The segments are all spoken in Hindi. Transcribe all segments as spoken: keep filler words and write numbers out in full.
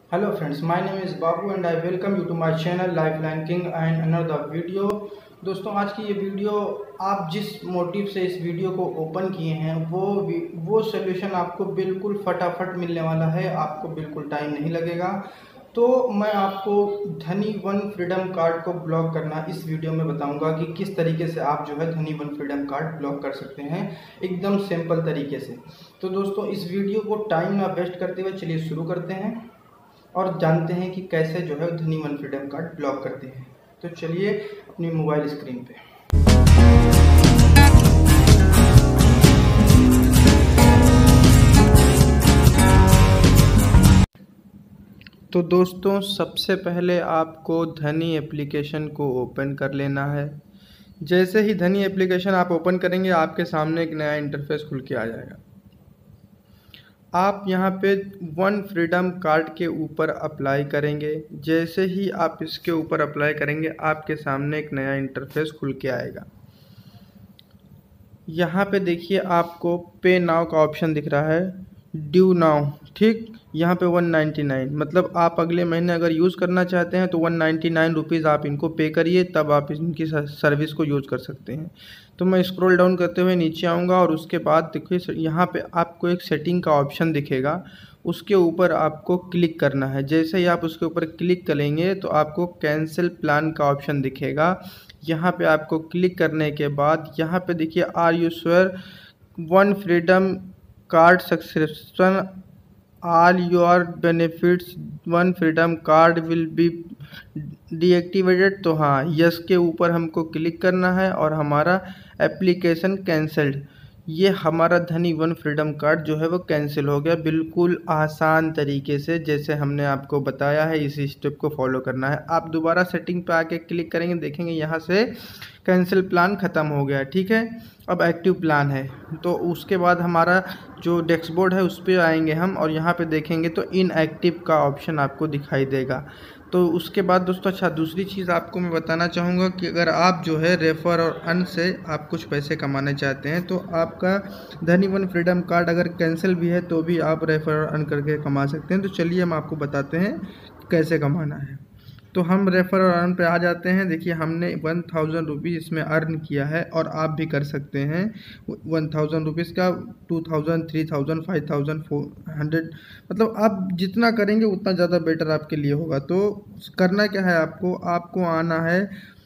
Hello friends, my name is Babu and I welcome you to my channel Lifeline King and another video। दोस्तों आज की ये वीडियो आप जिस मोटिव से इस वीडियो को ओपन किए हैं वो वो सोल्यूशन आपको बिल्कुल फटाफट मिलने वाला है, आपको बिल्कुल टाइम नहीं लगेगा। तो मैं आपको धनी वन फ्रीडम कार्ड को ब्लॉक करना इस वीडियो में बताऊंगा कि किस तरीके से आप जो है धनी वन फ्रीडम कार्ड ब्लॉक कर सकते हैं एकदम सिंपल तरीके से। तो दोस्तों इस वीडियो को टाइम ना वेस्ट करते हुए चलिए शुरू करते हैं और जानते हैं कि कैसे जो है धनी वन फ्रीडम कार्ड ब्लॉक करते हैं। तो चलिए अपनी मोबाइल स्क्रीन पे। तो दोस्तों सबसे पहले आपको धनी एप्लीकेशन को ओपन कर लेना है। जैसे ही धनी एप्लीकेशन आप ओपन करेंगे आपके सामने एक नया इंटरफेस खुल के आ जाएगा। आप यहाँ पे वन फ्रीडम कार्ड के ऊपर अप्लाई करेंगे। जैसे ही आप इसके ऊपर अप्लाई करेंगे आपके सामने एक नया इंटरफेस खुल के आएगा। यहाँ पे देखिए आपको पे नाउ का ऑप्शन दिख रहा है, ड्यू नाउ, ठीक। यहाँ पे वन नाइन्टी नाइन मतलब आप अगले महीने अगर यूज़ करना चाहते हैं तो वन नाइन्टी नाइन रुपीज़ आप इनको पे करिए, तब आप इनकी सर्विस को यूज़ कर सकते हैं। तो मैं स्क्रॉल डाउन करते हुए नीचे आऊँगा और उसके बाद देखिए यहाँ पे आपको एक सेटिंग का ऑप्शन दिखेगा, उसके ऊपर आपको क्लिक करना है। जैसे ही आप उसके ऊपर क्लिक करेंगे तो आपको कैंसिल प्लान का ऑप्शन दिखेगा। यहाँ पे आपको क्लिक करने के बाद यहाँ पे देखिए are you sure one freedom card subscription all your benefits one freedom card will be deactivated. तो हाँ, यस के ऊपर हमको क्लिक करना है और हमारा एप्लीकेशन कैंसल्ड, ये हमारा धनी वन फ्रीडम कार्ड जो है वो कैंसिल हो गया। बिल्कुल आसान तरीके से जैसे हमने आपको बताया है इसी स्टेप को फॉलो करना है। आप दोबारा सेटिंग पे आके क्लिक करेंगे, देखेंगे यहाँ से कैंसिल प्लान ख़त्म हो गया, ठीक है। अब एक्टिव प्लान है। तो उसके बाद हमारा जो डैशबोर्ड है उस पर आएंगे हम और यहाँ पे देखेंगे तो इनएक्टिव का ऑप्शन आपको दिखाई देगा। तो उसके बाद दोस्तों अच्छा दूसरी चीज़ आपको मैं बताना चाहूँगा कि अगर आप जो है रेफ़र और अर्न से आप कुछ पैसे कमाना चाहते हैं तो आपका धनी वन फ्रीडम कार्ड अगर कैंसिल भी है तो भी आप रेफ़र और अर्न करके कमा सकते हैं। तो चलिए हम आपको बताते हैं कैसे कमाना है। तो हम रेफ़र और अर्न पे आ जाते हैं। देखिए हमने वन थाउजेंड रुपीज़ इसमें अर्न किया है और आप भी कर सकते हैं वन थाउजेंड रुपीज़ का, two thousand, three thousand, five thousand, four hundred, मतलब आप जितना करेंगे उतना ज़्यादा बेटर आपके लिए होगा। तो करना क्या है, आपको आपको आना है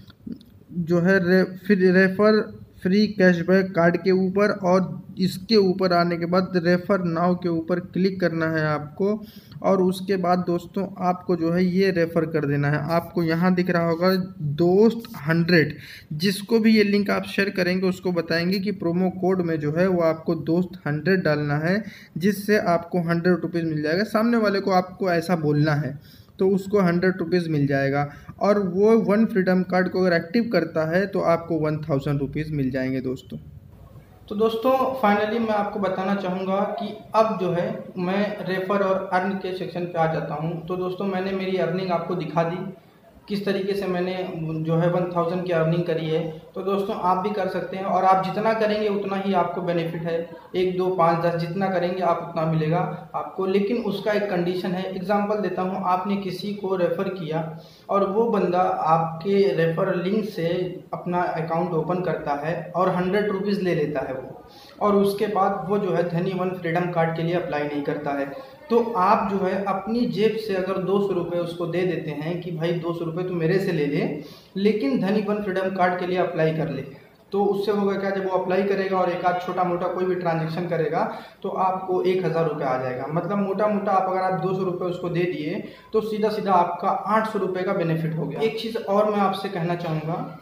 जो है रे, फिर रेफ़र फ्री कैशबैक कार्ड के ऊपर और इसके ऊपर आने के बाद रेफ़र नाउ के ऊपर क्लिक करना है आपको और उसके बाद दोस्तों आपको जो है ये रेफ़र कर देना है। आपको यहाँ दिख रहा होगा दोस्त हंड्रेड, जिसको भी ये लिंक आप शेयर करेंगे उसको बताएंगे कि प्रोमो कोड में जो है वो आपको दोस्त हंड्रेड डालना है, जिससे आपको हंड्रेड रुपीज़ मिल जाएगा। सामने वाले को आपको ऐसा बोलना है तो उसको हंड्रेड रुपीज़ मिल जाएगा और वो वन फ्रीडम कार्ड को अगर एक्टिव करता है तो आपको वन थाउजेंड रुपीज़ मिल जाएंगे दोस्तों। तो दोस्तों फाइनली मैं आपको बताना चाहूँगा कि अब जो है मैं रेफ़र और अर्न के सेक्शन पे आ जाता हूँ। तो दोस्तों मैंने मेरी अर्निंग आपको दिखा दी, किस तरीके से मैंने जो है वन थाउजेंड की अर्निंग करी है। तो दोस्तों आप भी कर सकते हैं और आप जितना करेंगे उतना ही आपको बेनिफिट है। एक दो पाँच दस जितना करेंगे आप उतना मिलेगा आपको, लेकिन उसका एक कंडीशन है। एग्जांपल देता हूं, आपने किसी को रेफ़र किया और वो बंदा आपके रेफ़र लिंक से अपना अकाउंट ओपन करता है और हंड्रेड रुपीज़ ले लेता है वो, और उसके बाद वो जो है धनी वन फ्रीडम कार्ड के लिए अप्लाई नहीं करता है। तो आप जो है अपनी जेब से अगर दो सौ रुपये उसको दे देते हैं कि भाई दो सौ रुपये तो मेरे से ले ले, लेकिन धनी वन फ्रीडम कार्ड के लिए अप्लाई कर ले, तो उससे होगा क्या, जब वो अप्लाई करेगा और एक आध छोटा मोटा कोई भी ट्रांजेक्शन करेगा तो आपको एक हज़ार रुपये आ जाएगा। मतलब मोटा मोटा आप अगर आप दो सौ रुपये उसको दे दिए तो सीधा सीधा आपका आठ सौ रुपये का बेनिफिट हो गया। एक चीज़ और मैं आपसे कहना चाहूँगा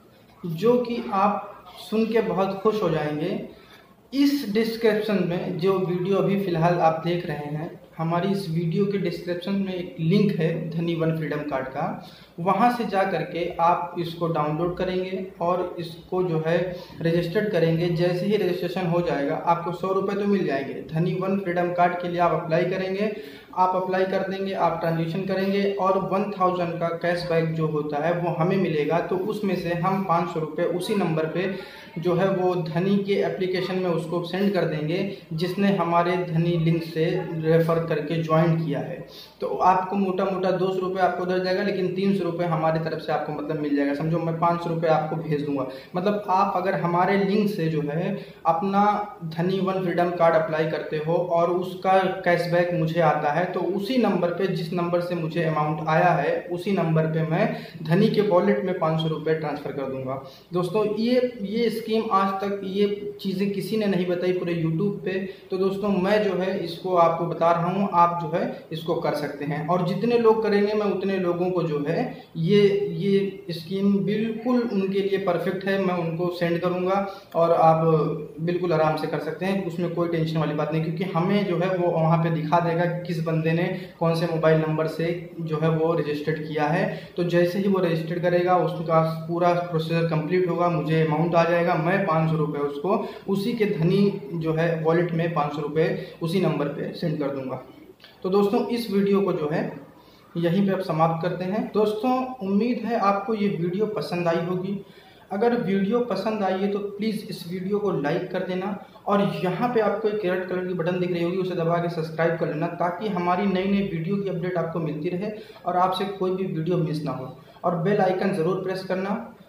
जो कि आप सुन के बहुत खुश हो जाएंगे, इस डिस्क्रिप्शन में जो वीडियो अभी फ़िलहाल आप देख रहे हैं, हमारी इस वीडियो के डिस्क्रिप्शन में एक लिंक है धनी वन फ्रीडम कार्ड का, वहां से जा करके आप इसको डाउनलोड करेंगे और इसको जो है रजिस्टर्ड करेंगे। जैसे ही रजिस्ट्रेशन हो जाएगा आपको सौ रुपये तो मिल जाएंगे। धनी वन फ्रीडम कार्ड के लिए आप अप्लाई करेंगे, आप अप्लाई कर देंगे, आप ट्रांजेक्शन करेंगे और वन थाउजेंड का कैशबैक जो होता है वो हमें मिलेगा। तो उसमें से हम पाँच सौ रुपये उसी नंबर पे जो है वो धनी के एप्लीकेशन में उसको सेंड कर देंगे जिसने हमारे धनी लिंक से रेफ़र करके ज्वाइन किया है। तो आपको मोटा मोटा दो सौ रुपये आपको उधर जाएगा, लेकिन तीन सौ रुपये हमारी तरफ से आपको मतलब मिल जाएगा। समझो मैं पाँच सौ रुपये आपको भेज दूंगा। मतलब आप अगर हमारे लिंक से जो है अपना धनी वन फ्रीडम कार्ड अप्लाई करते हो और उसका कैशबैक मुझे आता है, तो उसी नंबर पे जिस नंबर से मुझे अमाउंट आया है उसी नंबर पे मैं धनी के वॉलेट में पाँच सौ रुपये ट्रांसफ़र कर दूंगा। दोस्तों ये ये स्कीम आज तक ये चीज़ें किसी ने नहीं बताई पूरे यूट्यूब पे। तो दोस्तों मैं जो है इसको आपको बता रहा हूँ, आप जो है इसको कर सकते हैं। और जितने लोग करेंगे मैं उतने लोगों को जो है ये ये स्कीम बिल्कुल उनके लिए परफेक्ट है, मैं उनको सेंड करूँगा और आप बिल्कुल आराम से कर सकते हैं। उसमें कोई टेंशन वाली बात नहीं, क्योंकि हमें जो है वो वहाँ पे दिखा देगा किस बंदे ने कौन से मोबाइल नंबर से जो है वो रजिस्टर्ड किया है। तो जैसे ही वो रजिस्टर्ड करेगा उसका पूरा प्रोसीजर कंप्लीट होगा, मुझे अमाउंट आ जाएगा, मैं पाँच सौ रुपये उसको उसी के धनी जो है वॉलेट में पाँच सौ रुपये उसी नंबर पे सेंड कर दूंगा। तो दोस्तों इस वीडियो को जो है यहीं पे अब समाप्त करते हैं। दोस्तों उम्मीद है आपको ये वीडियो पसंद आई होगी। अगर वीडियो पसंद आई है तो प्लीज़ इस वीडियो को लाइक कर देना और यहाँ पे आपको एक रेड कलर की बटन दिख रही होगी, उसे दबा के सब्सक्राइब कर लेना, ताकि हमारी नई नई वीडियो की अपडेट आपको मिलती रहे और आपसे कोई भी वीडियो मिस ना हो। और बेल आइकन ज़रूर प्रेस करना